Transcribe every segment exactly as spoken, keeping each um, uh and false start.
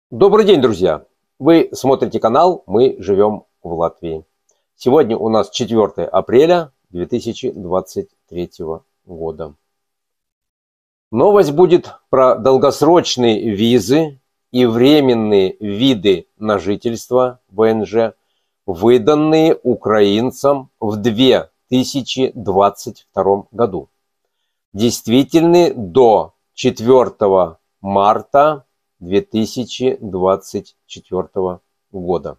Добрый день, друзья! Вы смотрите канал «Мы живем в Латвии». Сегодня у нас четвёртое апреля две тысячи двадцать третьего года. Новость будет про долгосрочные визы и временные виды на жительство вэ эн жэ, выданные украинцам в две тысячи двадцать втором году. Действительны до четвёртого марта две тысячи двадцать четвёртого года.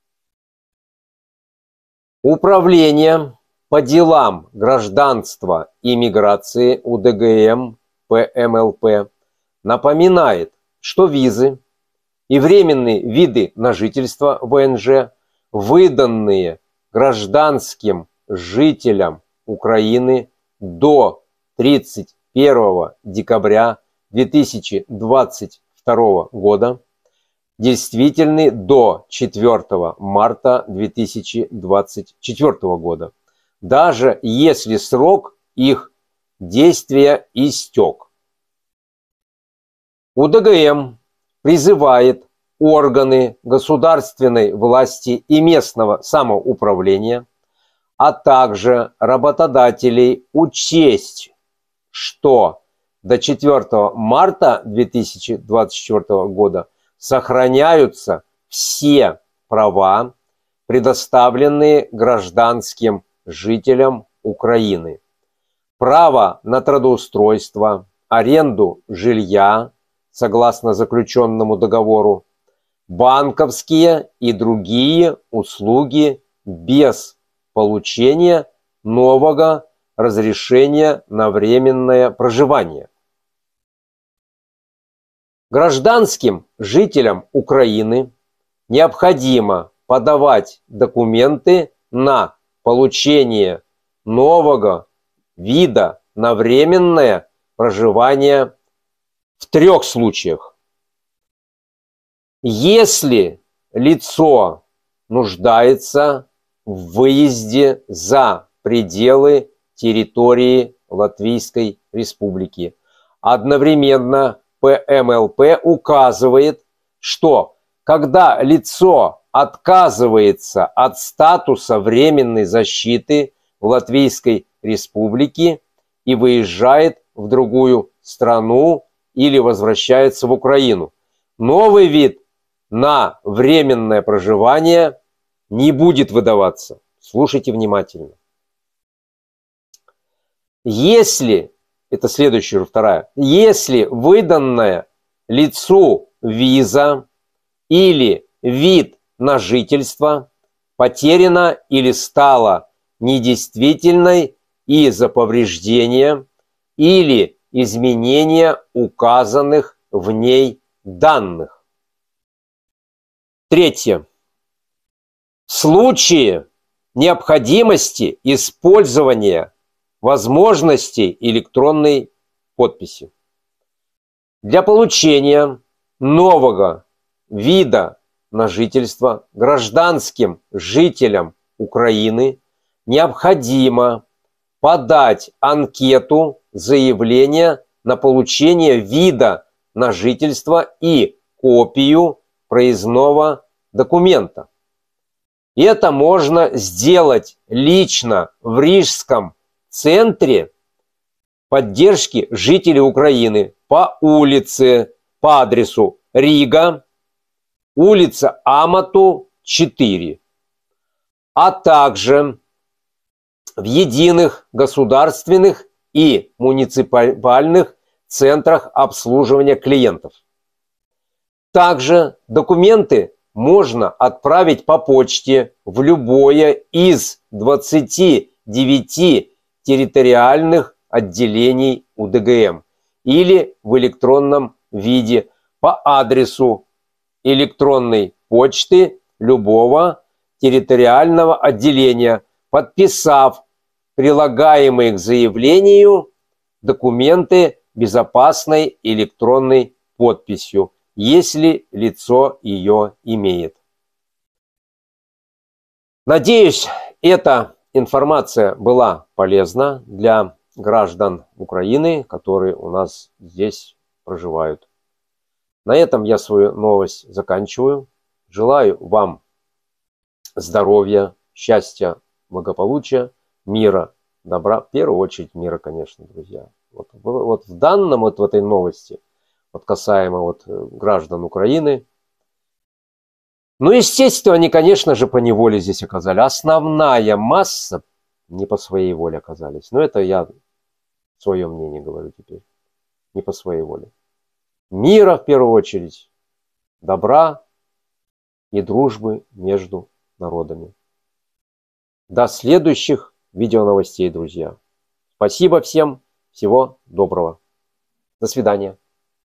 Управление по делам гражданства и миграции у дэ гэ эм пэ эм эл пэ напоминает, что визы и временные виды на жительство вэ эн жэ, выданные гражданским жителям Украины до тридцать первого декабря две тысячи двадцать второго года, действительны до четвёртого марта две тысячи двадцать четвёртого года, даже если срок их действия истек. у дэ гэ эм призывает органы государственной власти и местного самоуправления, а также работодателей учесть, что до четвёртого марта две тысячи двадцать четвёртого года сохраняются все права, предоставленные гражданским жителям Украины. Право на трудоустройство, аренду жилья, согласно заключенному договору, банковские и другие услуги без получения нового разрешения на временное проживание. Гражданским жителям Украины необходимо подавать документы на получение нового вида на временное проживание в трех случаях. Если лицо нуждается в выезде за пределы территории Латвийской Республики. Одновременно пэ эм эл пэ указывает, что когда лицо отказывается от статуса временной защиты в Латвийской Республике и выезжает в другую страну или возвращается в Украину, новый вид на временное проживание не будет выдаваться. Слушайте внимательно. Если, это следующая, вторая, если выданная лицу виза или вид на жительство потеряна или стала недействительной из-за повреждения или изменения указанных в ней данных. Третье. В случае необходимости использования возможностей электронной подписи. Для получения нового вида на жительство гражданским жителям Украины необходимо подать анкету заявления на получение вида на жительство и копию проездного документа. Это можно сделать лично в Рижском центре поддержки жителей Украины по улице, по адресу Рига, улица Амату, четыре, а также в единых государственных и муниципальных центрах обслуживания клиентов. Также документы можно отправить по почте в любое из двадцати девяти территориальных отделений у дэ гэ эм или в электронном виде по адресу электронной почты любого территориального отделения, подписав прилагаемые к заявлению документы безопасной электронной подписью, если лицо ее имеет. Надеюсь, эта информация была полезна для граждан Украины, которые у нас здесь проживают. На этом я свою новость заканчиваю. Желаю вам здоровья, счастья, благополучия, мира, добра. В первую очередь мира, конечно, друзья. Вот, вот в данном, вот в этой новости, вот касаемо вот граждан Украины, ну, естественно, они, конечно же, по неволе здесь оказались. Основная масса не по своей воле оказались. Но это я свое мнение говорю теперь. Не по своей воле. Мира, в первую очередь, добра и дружбы между народами. До следующих видеоновостей, друзья. Спасибо всем. Всего доброго. До свидания.